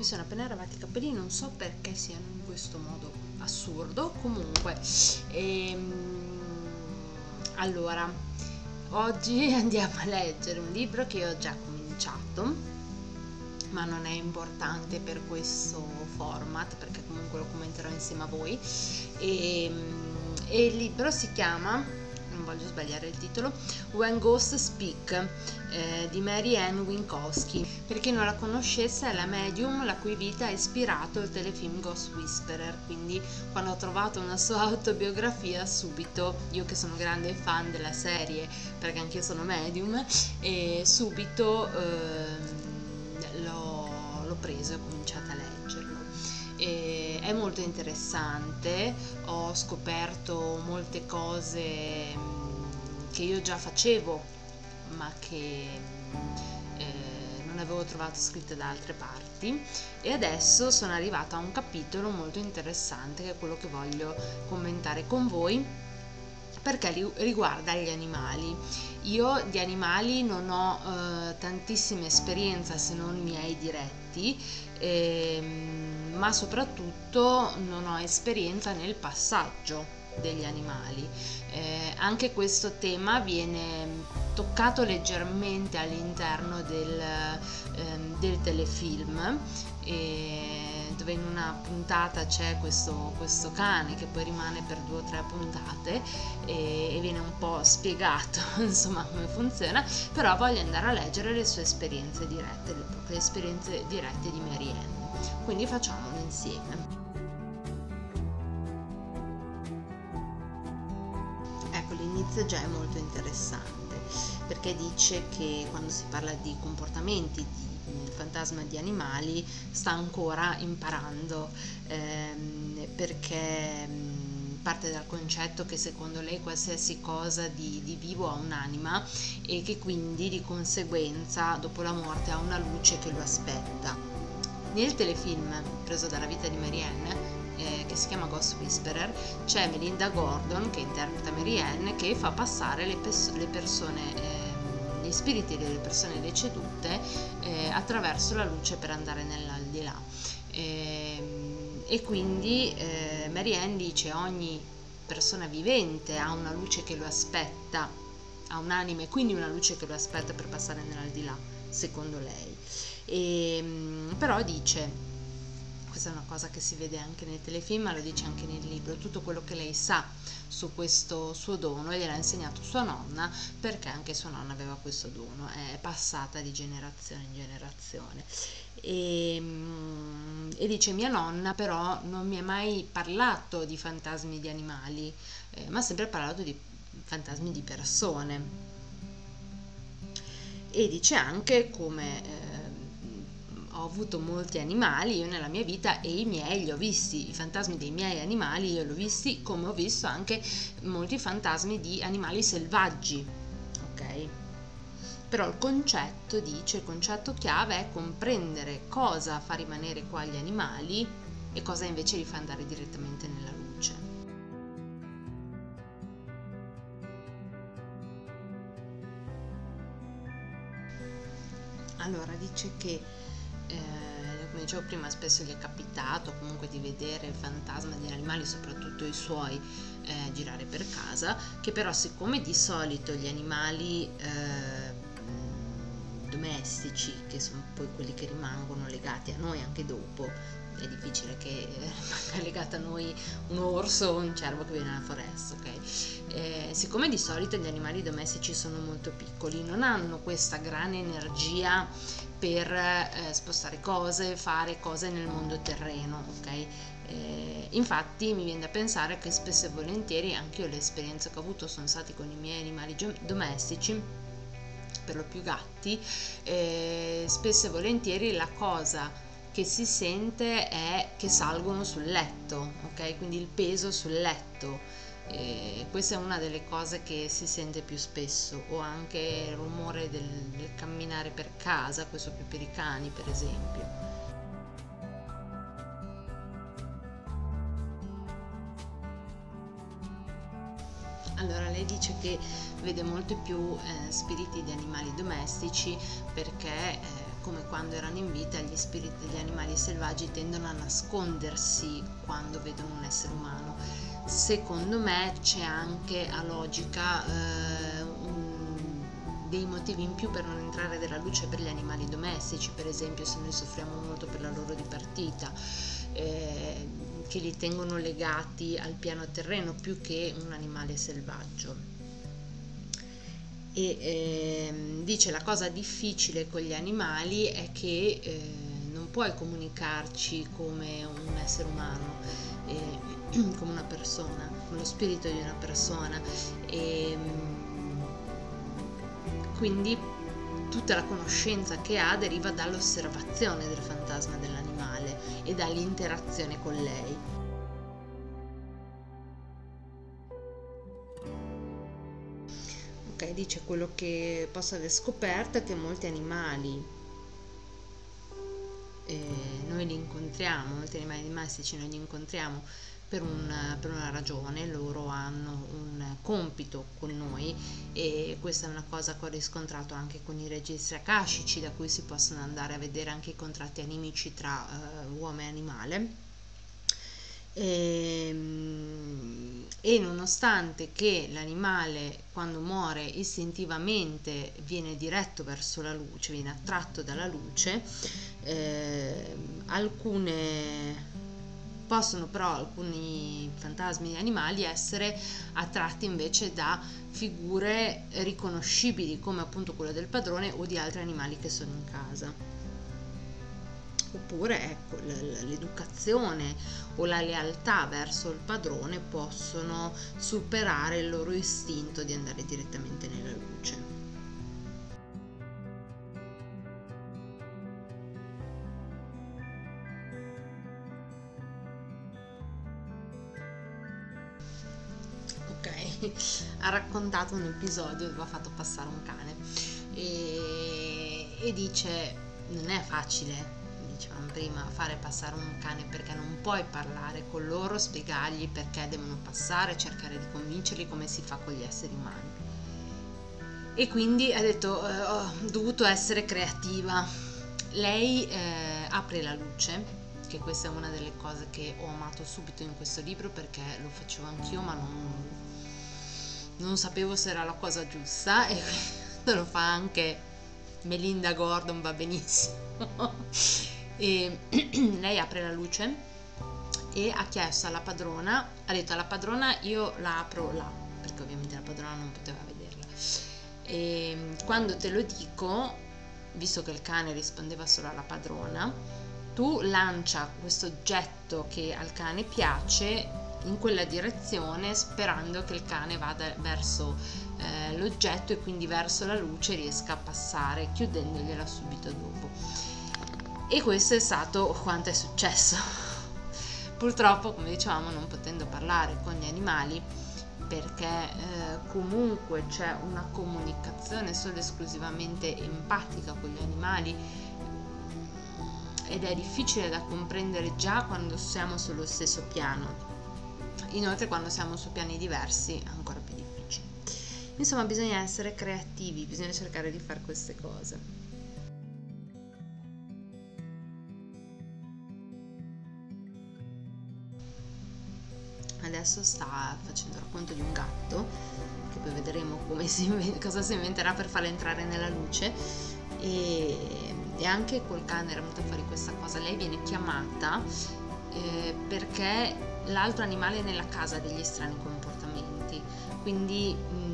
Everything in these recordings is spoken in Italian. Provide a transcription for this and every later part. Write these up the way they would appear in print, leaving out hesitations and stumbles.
sono appena lavati i capelli, non so perché siano in questo modo assurdo. Comunque, allora, oggi andiamo a leggere un libro che ho già cominciato, ma non è importante per questo format, perché comunque lo commenterò insieme a voi. E il libro si chiama, non voglio sbagliare il titolo, When Ghosts Speak, di Mary Ann Winkowski. Per chi non la conoscesse, è la medium la cui vita ha ispirato il telefilm Ghost Whisperer, quindi quando ho trovato una sua autobiografia, subito, io che sono grande fan della serie perché anch'io sono medium, e subito l'ho preso e ho cominciato a leggerlo. È molto interessante, ho scoperto molte cose che io già facevo ma che non avevo trovato scritte da altre parti, e adesso sono arrivata a un capitolo molto interessante che è quello che voglio commentare con voi, perché riguarda gli animali. Io di animali non ho tantissima esperienza, se non miei diretti, ma soprattutto non ho esperienza nel passaggio degli animali. Anche questo tema viene toccato leggermente all'interno del telefilm, dove in una puntata c'è questo cane che poi rimane per 2 o 3 puntate e viene un po' spiegato insomma come funziona, però voglio andare a leggere le sue esperienze dirette, le proprie esperienze dirette di Mary Ann, quindi facciamolo insieme. Ecco, l'inizio già è molto interessante, perché dice che quando si parla di comportamenti di fantasma di animali sta ancora imparando, perché parte dal concetto che secondo lei qualsiasi cosa di vivo ha un'anima e che quindi di conseguenza dopo la morte ha una luce che lo aspetta. Nel telefilm preso dalla vita di Mary Ann, che si chiama Ghost Whisperer, c'è Melinda Gordon che interpreta Mary Ann, che fa passare le persone, gli spiriti delle persone decedute attraverso la luce per andare nell'aldilà, e quindi Mary Ann dice ogni persona vivente ha una luce che lo aspetta, ha un'anima e quindi una luce che lo aspetta per passare nell'aldilà, secondo lei. Però dice, questa è una cosa che si vede anche nel telefilm, ma lo dice anche nel libro, tutto quello che lei sa su questo suo dono gliel'ha insegnato sua nonna, perché anche sua nonna aveva questo dono, è passata di generazione in generazione. E dice mia nonna però non mi ha mai parlato di fantasmi di animali, ma ha sempre parlato di fantasmi di persone. E dice anche come ho avuto molti animali io nella mia vita e i miei li ho visti, i fantasmi dei miei animali io li ho visti, come ho visto anche molti fantasmi di animali selvaggi, ok? Però il concetto, dice, il concetto chiave è comprendere cosa fa rimanere qua gli animali e cosa invece li fa andare direttamente nella luce. Allora dice che come dicevo prima, spesso gli è capitato comunque di vedere il fantasma degli animali, soprattutto i suoi, girare per casa, che però siccome di solito gli animali domestici, che sono poi quelli che rimangono legati a noi anche dopo, è difficile che rimanga legato a noi un orso o un cervo che viene dalla foresta, ok? Siccome di solito gli animali domestici sono molto piccoli, non hanno questa grande energia per spostare cose, fare cose nel mondo terreno, ok? Infatti mi viene da pensare che spesso e volentieri anche io le esperienze che ho avuto sono state con i miei animali domestici, per lo più gatti, spesso e volentieri la cosa che si sente è che salgono sul letto, ok? Quindi il peso sul letto. Questa è una delle cose che si sente più spesso, o anche il rumore del camminare per casa, questo più per i cani per esempio. Allora lei dice che vede molto più spiriti di animali domestici perché come quando erano in vita, gli spiriti degli animali selvaggi tendono a nascondersi quando vedono un essere umano. Secondo me c'è anche a logica dei motivi in più per non entrare della luce per gli animali domestici, per esempio se noi soffriamo molto per la loro dipartita, che li tengono legati al piano terreno più che un animale selvaggio. E dice la cosa difficile con gli animali è che non puoi comunicarci come un essere umano, come una persona, come lo spirito di una persona, e quindi tutta la conoscenza che ha deriva dall'osservazione del fantasma dell'animale e dall'interazione con lei. Ok, dice quello che posso aver scoperto è che molti animali noi li incontriamo, molti animali domestici noi li incontriamo per una ragione, loro hanno un compito con noi, e questa è una cosa che ho riscontrato anche con i registri akashici, da cui si possono andare a vedere anche i contratti animici tra uomo e animale. E nonostante che l'animale quando muore istintivamente viene diretto verso la luce, viene attratto dalla luce, alcuni fantasmi animali essere attratti invece da figure riconoscibili, come appunto quello del padrone o di altri animali che sono in casa. Oppure ecco, l'educazione o la lealtà verso il padrone possono superare il loro istinto di andare direttamente nella luce. Ok, ha raccontato un episodio dove ha fatto passare un cane e dice non è facile, dicevamo prima, fare passare un cane, perché non puoi parlare con loro, spiegargli perché devono passare, cercare di convincerli come si fa con gli esseri umani. E quindi ha detto ho dovuto essere creativa. Lei apre la luce, che questa è una delle cose che ho amato subito in questo libro, perché lo facevo anch'io ma non sapevo se era la cosa giusta, e lo fa anche Melinda Gordon, va benissimo. E lei apre la luce e ha chiesto alla padrona, ha detto alla padrona io la apro là, perché ovviamente la padrona non poteva vederla, e quando te lo dico, visto che il cane rispondeva solo alla padrona, tu lancia questo oggetto che al cane piace in quella direzione, sperando che il cane vada verso l'oggetto e quindi verso la luce riesca a passare, chiudendogliela subito dopo. E questo è stato quanto è successo. Purtroppo, come dicevamo, non potendo parlare con gli animali, perché comunque c'è una comunicazione solo esclusivamente empatica con gli animali, ed è difficile da comprendere già quando siamo sullo stesso piano. Inoltre quando siamo su piani diversi è ancora più difficile. Insomma, bisogna essere creativi, bisogna cercare di fare queste cose. Adesso sta facendo il racconto di un gatto, che poi vedremo cosa si inventerà per farla entrare nella luce, e anche col cane era venuta fuori questa cosa. Lei viene chiamata perché l'altro animale è nella casa ha degli strani comportamenti, quindi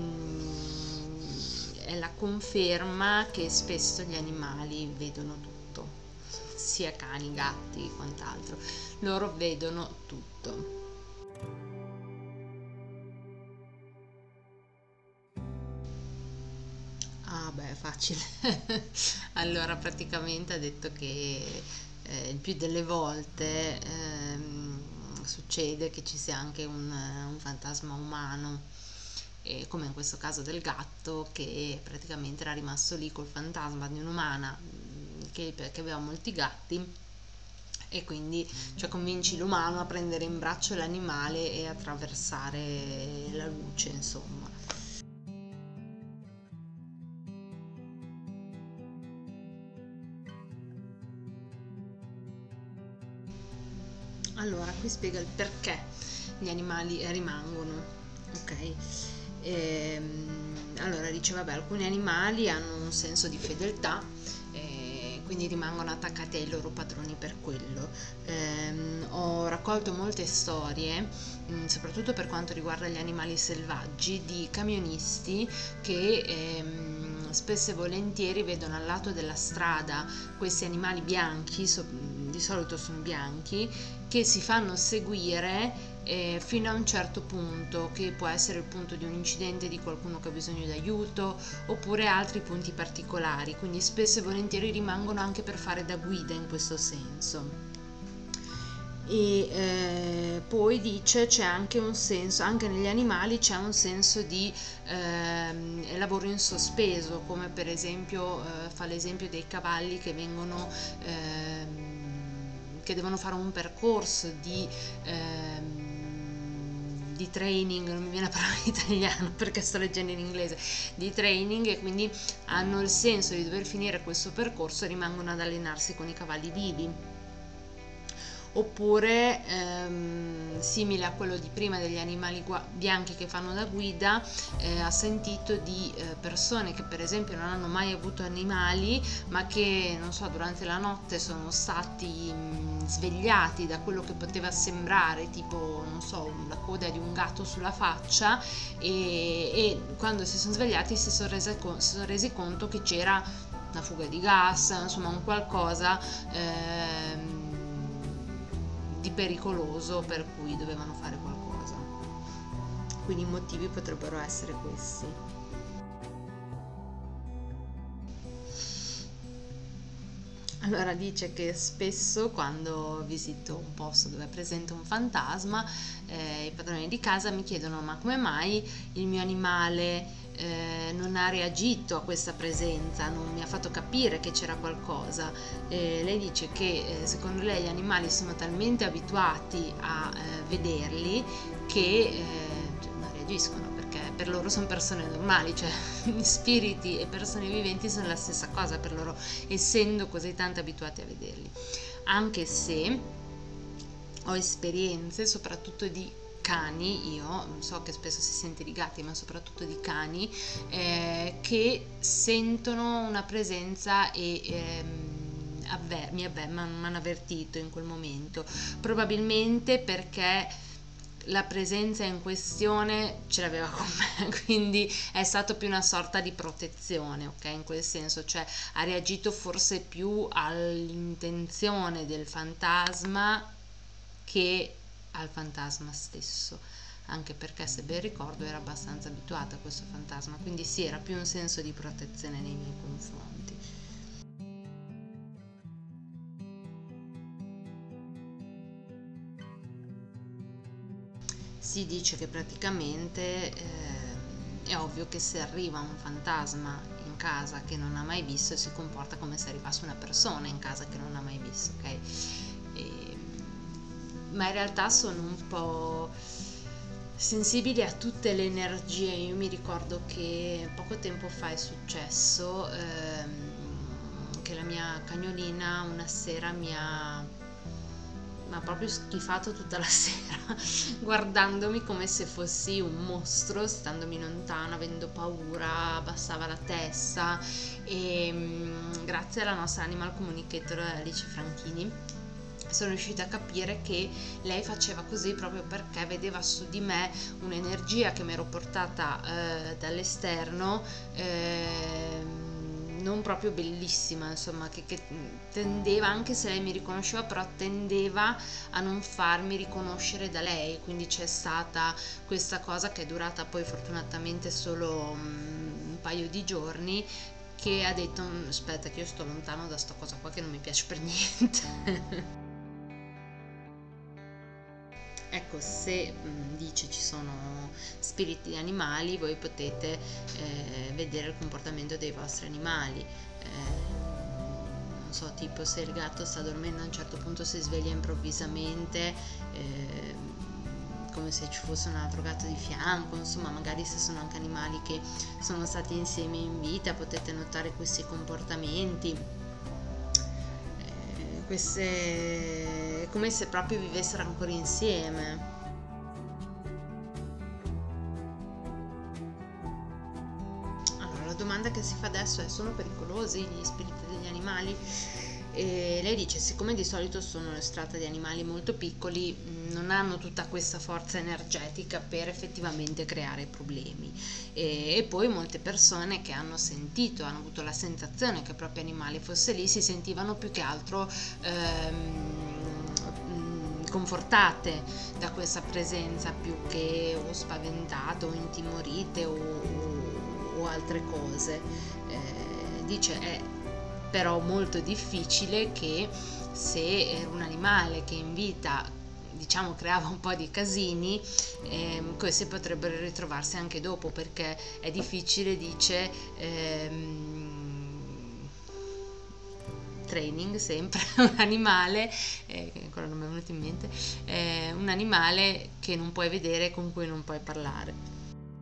è la conferma che spesso gli animali vedono tutto, sia cani, gatti, quant'altro, loro vedono tutto. Ah beh, facile. Allora, praticamente ha detto che il più delle volte succede che ci sia anche un fantasma umano, come in questo caso del gatto, che praticamente era rimasto lì col fantasma di un'umana che aveva molti gatti, e quindi cioè convinci l'umano a prendere in braccio l'animale e attraversare la luce, insomma. Allora, qui spiega il perché gli animali rimangono, ok? Allora dice, vabbè, alcuni animali hanno un senso di fedeltà, quindi rimangono attaccati ai loro padroni per quello. Ho raccolto molte storie, soprattutto per quanto riguarda gli animali selvaggi, di camionisti che spesso e volentieri vedono al lato della strada questi animali bianchi, di solito sono bianchi, che si fanno seguire fino a un certo punto, che può essere il punto di un incidente, di qualcuno che ha bisogno di aiuto, oppure altri punti particolari, quindi spesso e volentieri rimangono anche per fare da guida in questo senso. E poi dice c'è anche un senso, anche negli animali c'è un senso di lavoro in sospeso, come per esempio fa l'esempio dei cavalli che vengono che devono fare un percorso di training, non mi viene la parola in italiano perché sto leggendo in inglese, di training, e quindi hanno il senso di dover finire questo percorso e rimangono ad allenarsi con i cavalli vivi. Oppure simile a quello di prima degli animali bianchi che fanno da guida, ha sentito di persone che per esempio non hanno mai avuto animali, ma che, non so, durante la notte sono stati svegliati da quello che poteva sembrare tipo, non so, la coda di un gatto sulla faccia, e quando si sono svegliati si sono resi conto che c'era una fuga di gas, insomma un qualcosa di pericoloso per cui dovevano fare qualcosa. Quindi i motivi potrebbero essere questi. Allora dice che spesso quando visito un posto dove è presente un fantasma, i padroni di casa mi chiedono: ma come mai il mio animale non ha reagito a questa presenza, non mi ha fatto capire che c'era qualcosa? Lei dice che secondo lei gli animali sono talmente abituati a vederli che non reagiscono, perché per loro sono persone normali, cioè spiriti e persone viventi sono la stessa cosa per loro, essendo così tanto abituati a vederli. Anche se ho esperienze soprattutto di cani, io so che spesso si sente di gatti, ma soprattutto di cani, che sentono una presenza e mi hanno avvertito in quel momento, probabilmente perché la presenza in questione ce l'aveva con me, quindi è stato più una sorta di protezione, ok? In quel senso, cioè ha reagito forse più all'intenzione del fantasma che al fantasma stesso, anche perché, se ben ricordo, era abbastanza abituata a questo fantasma, quindi sì, era più un senso di protezione nei miei confronti. Si dice che praticamente è ovvio che se arriva un fantasma in casa che non ha mai visto, si comporta come se arrivasse una persona in casa che non ha mai visto, ok? Ma in realtà sono un po' sensibili a tutte le energie. Io mi ricordo che poco tempo fa è successo che la mia cagnolina una sera mi ha proprio schifato tutta la sera, guardandomi come se fossi un mostro, standomi lontana, avendo paura, abbassava la testa, e grazie alla nostra animal communicator Alice Franchini sono riuscita a capire che lei faceva così proprio perché vedeva su di me un'energia che mi ero portata dall'esterno, non proprio bellissima, insomma, che tendeva, anche se lei mi riconosceva, però tendeva a non farmi riconoscere da lei, quindi c'è stata questa cosa che è durata poi fortunatamente solo un paio di giorni, che ha detto: aspetta che io sto lontano da sta cosa qua che non mi piace per niente. Ecco, se dice ci sono spiriti animali, voi potete vedere il comportamento dei vostri animali, non so, tipo se il gatto sta dormendo, a un certo punto si sveglia improvvisamente, come se ci fosse un altro gatto di fianco, insomma, magari se sono anche animali che sono stati insieme in vita, potete notare questi comportamenti. come se proprio vivessero ancora insieme. Allora, la domanda che si fa adesso è: sono pericolosi gli spiriti degli animali? E lei dice: siccome di solito sono estratti di animali molto piccoli, non hanno tutta questa forza energetica per effettivamente creare problemi. E poi molte persone che hanno sentito, hanno avuto la sensazione che il proprio animale fosse lì, si sentivano più che altro confortate da questa presenza, più che o spaventate o intimorite o altre cose. Dice è però molto difficile che, se era un animale che in vita, diciamo, creava un po' di casini, questi potrebbero ritrovarsi anche dopo, perché è difficile, dice, training sempre un animale, ancora non mi è venuto in mente, un animale che non puoi vedere, con cui non puoi parlare.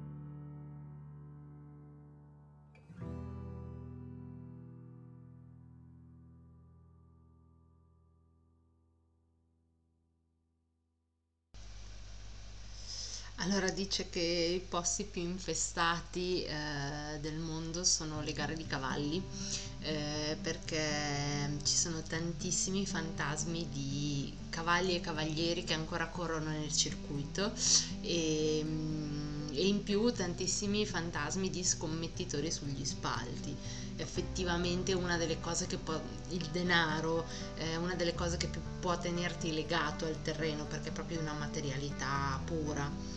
Allora, dice che i posti più infestati del mondo sono le gare di cavalli, perché ci sono tantissimi fantasmi di cavalli e cavalieri che ancora corrono nel circuito, e in più tantissimi fantasmi di scommettitori sugli spalti. Effettivamente una delle cose che può, il denaro è una delle cose che più può tenerti legato al terreno, perché è proprio una materialità pura.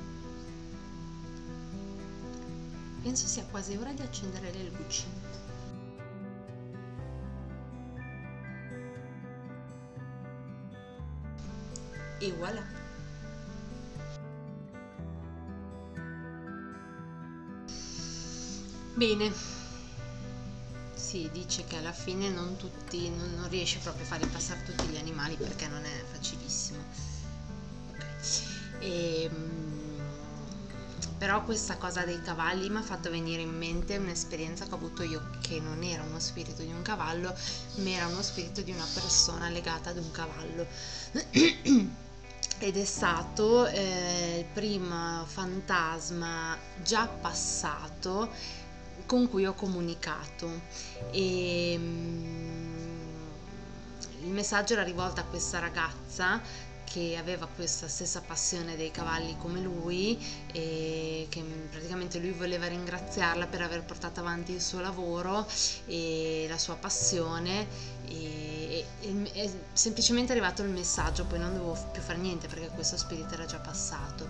Penso sia quasi ora di accendere le luci. E voilà! Bene, si dice che alla fine non tutti, non riesce proprio a fare passare tutti gli animali, perché non è facilissimo. Okay. Però questa cosa dei cavalli mi ha fatto venire in mente un'esperienza che ho avuto io, che non era uno spirito di un cavallo, ma era uno spirito di una persona legata ad un cavallo. Ed è stato il primo fantasma già passato con cui ho comunicato. E il messaggio era rivolto a questa ragazza che aveva questa stessa passione dei cavalli come lui, e che praticamente lui voleva ringraziarla per aver portato avanti il suo lavoro e la sua passione, e è semplicemente arrivato il messaggio, poi non dovevo più fare niente perché questo spirito era già passato.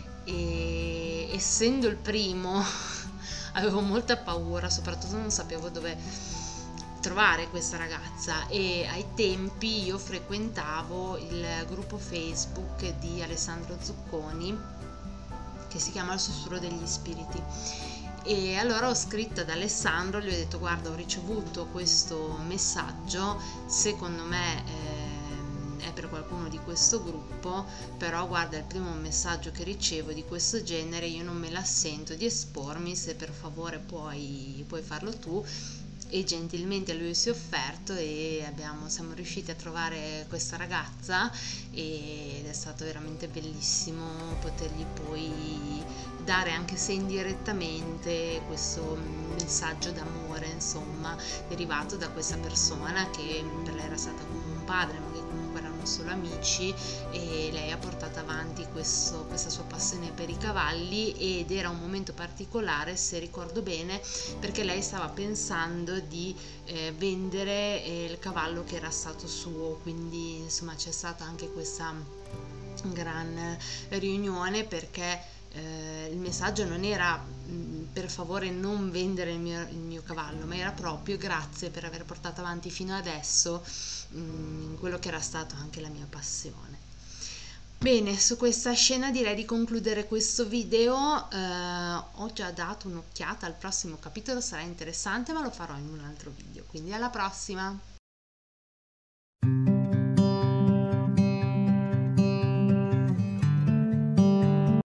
E essendo il primo avevo molta paura, soprattutto non sapevo dove trovare questa ragazza, e ai tempi io frequentavo il gruppo Facebook di Alessandro Zucconi che si chiama Il Sussurro degli Spiriti, e allora ho scritto ad Alessandro, gli ho detto: guarda, ho ricevuto questo messaggio, secondo me è per qualcuno di questo gruppo, però guarda, è il primo messaggio che ricevo di questo genere, io non me la sento di espormi, se per favore puoi farlo tu. E gentilmente lui si è offerto, e siamo riusciti a trovare questa ragazza, ed è stato veramente bellissimo potergli poi dare, anche se indirettamente, questo messaggio d'amore, insomma, derivato da questa persona che per lei era stata come un padre, ma che comunque erano solo amici, e lei ha portato avanti questa sua passione per i cavalli, ed era un momento particolare, se ricordo bene, perché lei stava pensando di vendere il cavallo che era stato suo, quindi insomma c'è stata anche questa gran riunione, perché il messaggio non era per favore non vendere il mio cavallo, ma era proprio grazie per aver portato avanti fino adesso quello che era stato anche la mia passione. Bene, su questa scena direi di concludere questo video. Ho già dato un'occhiata al prossimo capitolo, sarà interessante, ma lo farò in un altro video, quindi alla prossima!